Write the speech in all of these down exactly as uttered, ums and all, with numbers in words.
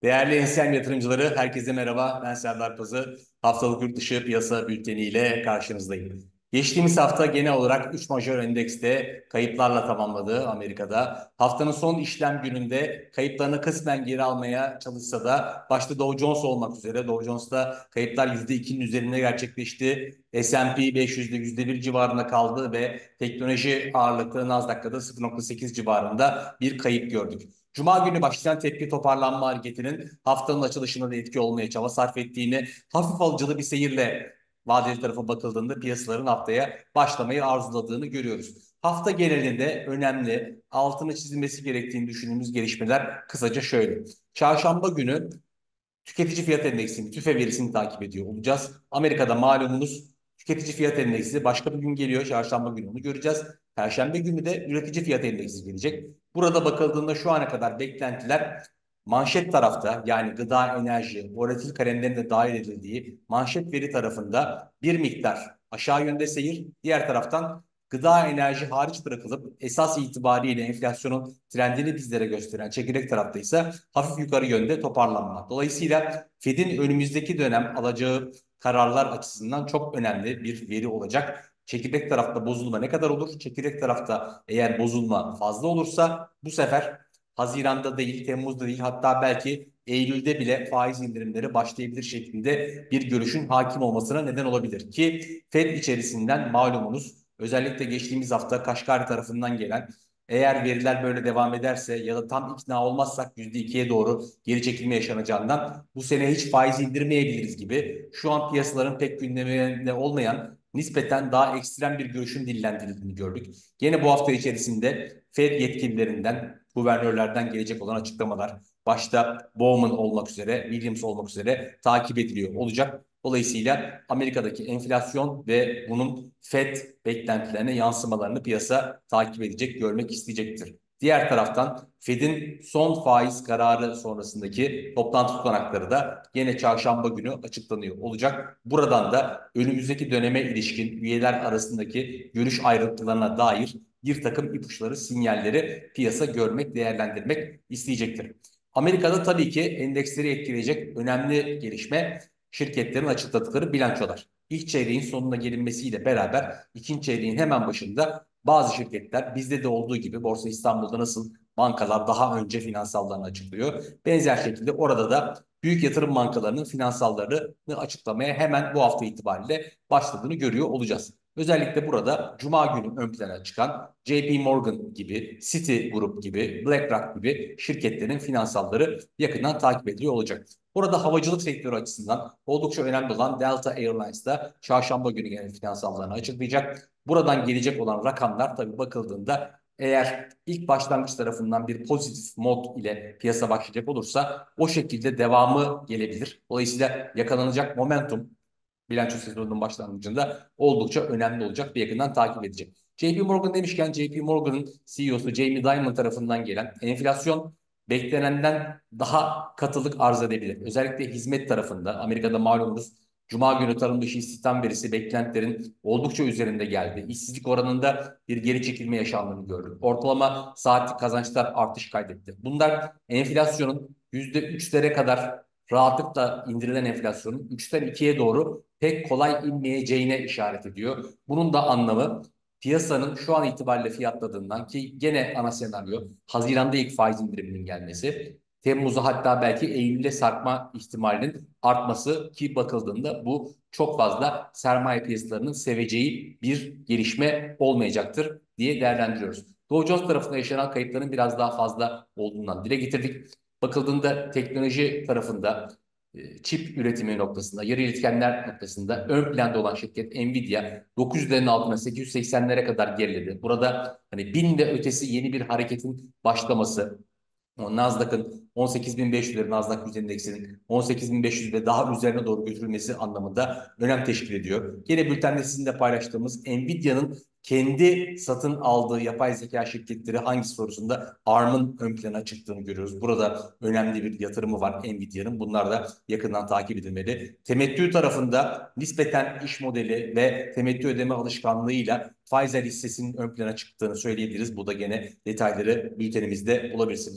Değerli Ensem yatırımcıları, herkese merhaba. Ben Serdar Pazı. Haftalık yurt dışı piyasa bülteni ile karşınızdayım. Geçtiğimiz hafta genel olarak üç majör endekste kayıplarla tamamladı Amerika'da. Haftanın son işlem gününde kayıplarını kısmen geri almaya çalışsa da başta Dow Jones olmak üzere Dow Jones'ta kayıplar yüzde ikinin üzerinde gerçekleşti. S and P beş yüzde yüzde bir civarında kaldı ve teknoloji ağırlıklı Nasdaq'ta da sıfır nokta sekiz civarında bir kayıp gördük. Cuma günü başlayan tepki toparlanma hareketinin haftanın açılışında da etki olmaya çaba sarf ettiğini, hafif alıcılı bir seyirle vadeli tarafa bakıldığında piyasaların haftaya başlamayı arzuladığını görüyoruz. Hafta genelinde önemli, altını çizilmesi gerektiğini düşündüğümüz gelişmeler kısaca şöyle. Çarşamba günü tüketici fiyat endeksini, TÜFE verisini takip ediyor olacağız. Amerika'da malumunuz tüketici fiyat endeksi başka bir gün geliyor. Çarşamba günü onu göreceğiz. Perşembe günü de üretici fiyat endeksi gelecek. Burada bakıldığında şu ana kadar beklentiler manşet tarafta, yani gıda, enerji, volatil kalemlerin de dahil edildiği manşet veri tarafında bir miktar aşağı yönde seyir. Diğer taraftan gıda, enerji hariç bırakılıp esas itibariyle enflasyonun trendini bizlere gösteren çekirdek tarafta ise hafif yukarı yönde toparlanma. Dolayısıyla Fed'in önümüzdeki dönem alacağı kararlar açısından çok önemli bir veri olacak. Çekirdek tarafta bozulma ne kadar olur? Çekirdek tarafta eğer bozulma fazla olursa bu sefer Haziran'da değil, Temmuz'da değil, hatta belki Eylül'de bile faiz indirimleri başlayabilir şeklinde bir görüşün hakim olmasına neden olabilir. Ki Fed içerisinden malumunuz özellikle geçtiğimiz hafta Kaşgar tarafından gelen, eğer veriler böyle devam ederse ya da tam ikna olmazsak yüzde ikiye doğru geri çekilme yaşanacağından bu sene hiç faiz indirmeyebiliriz gibi şu an piyasaların pek gündeminde olmayan nispeten daha ekstrem bir görüşün dillendirildiğini gördük. Yine bu hafta içerisinde Fed yetkililerinden, guvernörlerden gelecek olan açıklamalar başta Bowman olmak üzere, Williams olmak üzere takip ediliyor olacak. Dolayısıyla Amerika'daki enflasyon ve bunun Fed beklentilerine yansımalarını piyasa takip edecek, görmek isteyecektir. Diğer taraftan Fed'in son faiz kararı sonrasındaki toplantı tutanakları da yine çarşamba günü açıklanıyor olacak. Buradan da önümüzdeki döneme ilişkin üyeler arasındaki görüş ayrıntılarına dair bir takım ipuçları, sinyalleri piyasa görmek, değerlendirmek isteyecektir. Amerika'da tabii ki endeksleri etkileyecek önemli gelişme şirketlerin açıkladıkları bilançolar. İlk çeyreğin sonuna gelinmesiyle beraber ikinci çeyreğin hemen başında bazı şirketler bizde de olduğu gibi Borsa İstanbul'da nasıl bankalar daha önce finansallarını açıklıyor. Benzer şekilde orada da büyük yatırım bankalarının finansallarını açıklamaya hemen bu hafta itibariyle başladığını görüyor olacağız. Özellikle burada Cuma günü ön plana çıkan J P Morgan gibi, Citigroup gibi, BlackRock gibi şirketlerin finansalları yakından takip ediliyor olacak. Burada havacılık sektörü açısından oldukça önemli olan Delta Airlines da çarşamba günü gelen finansallarını açıklayacak. Buradan gelecek olan rakamlar tabii bakıldığında eğer ilk başlangıç tarafından bir pozitif mod ile piyasa başlayacak olursa o şekilde devamı gelebilir. Dolayısıyla yakalanacak momentum bilanço sezonunun başlangıcında oldukça önemli olacak ve yakından takip edecek. J P Morgan demişken J P Morgan'ın C E O'su Jamie Dimon tarafından gelen enflasyon beklenenden daha katılık arz edebilir. Özellikle hizmet tarafında Amerika'da malumunuz Cuma günü tarım dışı istihdam verisi beklentilerin oldukça üzerinde geldi. İşsizlik oranında bir geri çekilme yaşandığını gördük. Ortalama saatlik kazançlar artış kaydetti. Bunlar enflasyonun yüzde üçlere kadar rahatlıkla indirilen enflasyonun üçten ikiye doğru pek kolay inmeyeceğine işaret ediyor. Bunun da anlamı piyasanın şu an itibariyle fiyatladığından, ki gene ana senaryo Haziran'da ilk faiz indiriminin gelmesi, Temmuz'a hatta belki Eylül'e sarkma ihtimalinin artması, ki bakıldığında bu çok fazla sermaye piyasalarının seveceği bir gelişme olmayacaktır diye değerlendiriyoruz. Dow Jones tarafında yaşanan kayıpların biraz daha fazla olduğundan dile getirdik. Bakıldığında teknoloji tarafında e, çip üretimi noktasında, yarı iletkenler noktasında ön planda olan şirket Nvidia dokuz yüzlerin altına sekiz yüz seksenlere kadar geriledi. Burada hani bin ve ötesi yeni bir hareketin başlaması, o Nasdaq'ın on sekiz bin beş yüzleri, Nasdaq yüz endeksinin on sekiz bin beş yüz ve daha üzerine doğru götürülmesi anlamında önem teşkil ediyor. Gene bültende sizinle paylaştığımız Nvidia'nın kendi satın aldığı yapay zeka şirketleri hangisi sorusunda Arm'ın ön plana çıktığını görüyoruz. Burada önemli bir yatırımı var Nvidia'nın. Bunlar da yakından takip edilmeli. Temettü tarafında nispeten iş modeli ve temettü ödeme alışkanlığıyla Pfizer hissesinin ön plana çıktığını söyleyebiliriz. Bu da gene detayları bültenimizde bulabilirsiniz.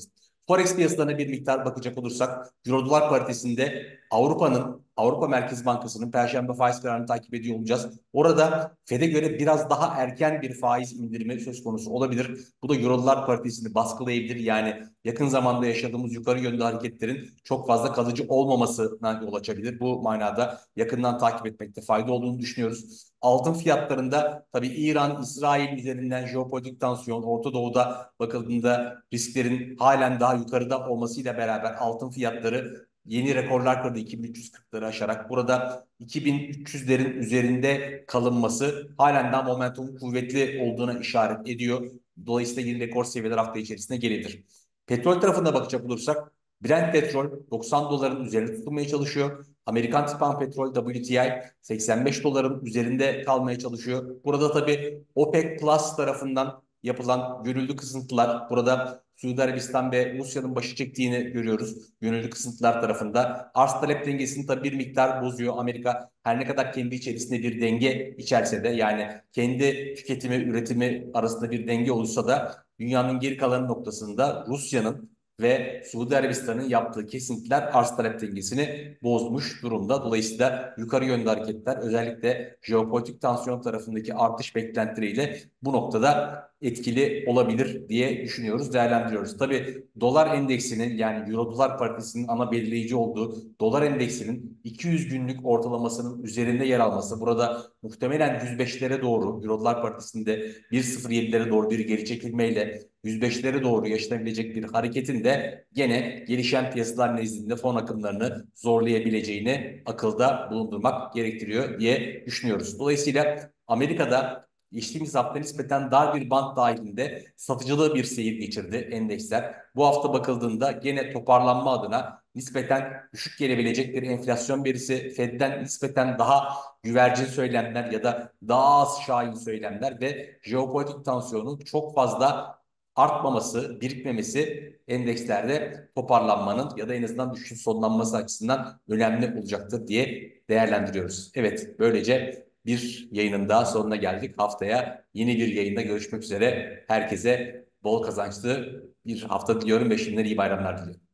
Forex piyasalarına bir miktar bakacak olursak Euro dolar paritesinde Avrupa'nın Avrupa Merkez Bankası'nın Perşembe faiz kararını takip ediyor olacağız. Orada Fed'e göre biraz daha erken bir faiz indirimi söz konusu olabilir. Bu da Euro dolar paritesini baskılayabilir. Yani yakın zamanda yaşadığımız yukarı yönlü hareketlerin çok fazla kalıcı olmamasına yol açabilir. Bu manada yakından takip etmekte fayda olduğunu düşünüyoruz. Altın fiyatlarında tabii İran, İsrail üzerinden jeopolitik tansiyon, Orta Doğu'da bakıldığında risklerin halen daha yukarıda olmasıyla beraber altın fiyatları yeni rekorlar kırdı, iki bin üç yüz kırkları aşarak. Burada iki bin üç yüzlerin üzerinde kalınması halen daha momentumun kuvvetli olduğuna işaret ediyor. Dolayısıyla yeni rekor seviyeler hafta içerisinde gelebilir. Petrol tarafına bakacak olursak Brent petrol doksan doların üzerinde tutulmaya çalışıyor. Amerikan tipan petrol W T I seksen beş doların üzerinde kalmaya çalışıyor. Burada tabii OPEC Plus tarafından yapılan gönüllü kısıntılar, burada Suudi Arabistan ve Rusya'nın başı çektiğini görüyoruz. Gönüllü kısıntılar tarafında. Arz talep dengesini tabii bir miktar bozuyor. Amerika her ne kadar kendi içerisinde bir denge içerse de, yani kendi tüketimi, üretimi arasında bir denge olursa da dünyanın geri kalan noktasında Rusya'nın ve Suudi Arabistan'ın yaptığı kesintiler arz talep dengesini bozmuş durumda. Dolayısıyla yukarı yönlü hareketler, özellikle jeopolitik tansiyon tarafındaki artış beklentileriyle bu noktada etkili olabilir diye düşünüyoruz, değerlendiriyoruz. Tabii dolar endeksinin, yani Euro dolar paritesinin ana belirleyici olduğu dolar endeksinin iki yüz günlük ortalamasının üzerinde yer alması, burada muhtemelen yüz beşlere doğru, Euro dolar paritesinde bir nokta sıfır yedilere doğru bir geri çekilmeyle yüz beşlere doğru yaşanabilecek bir hareketin de gene gelişen piyasalar nezdinde fon akımlarını zorlayabileceğini akılda bulundurmak gerektiriyor diye düşünüyoruz. Dolayısıyla Amerika'da geçtiğimiz hafta nispeten dar bir bant dahilinde satıcılığı bir seyir geçirdi endeksler. Bu hafta bakıldığında gene toparlanma adına nispeten düşük gelebilecek bir enflasyon verisi, Fed'den nispeten daha güvercin söylemler ya da daha az şahin söylemler ve jeopolitik tansiyonun çok fazla artmaması, birikmemesi endekslerde toparlanmanın ya da en azından düşüşün sonlanması açısından önemli olacaktır diye değerlendiriyoruz. Evet, böylece bir yayının daha sonuna geldik. Haftaya yeni bir yayında görüşmek üzere. Herkese bol kazançlı bir hafta diliyorum ve şimdiden iyi bayramlar diliyorum.